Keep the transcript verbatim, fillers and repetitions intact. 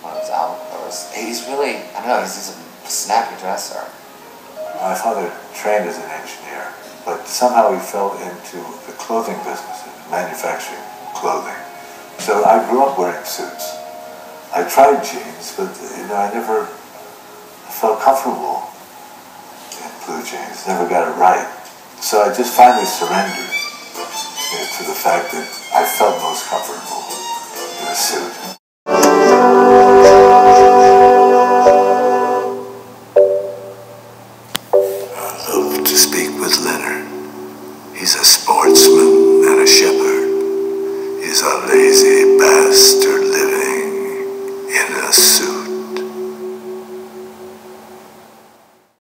one of his album covers. He's really, I don't know, he's, he's a snappy dresser. My father trained as an engineer, but somehow he fell into the clothing business, manufacturing clothing. So I grew up wearing suits. I tried jeans, but you know, I never felt comfortable in blue jeans, never got it right. So I just finally surrendered, you know, to the fact that I felt most comfortable in a suit. I love to speak with Leonard. He's a sportsman.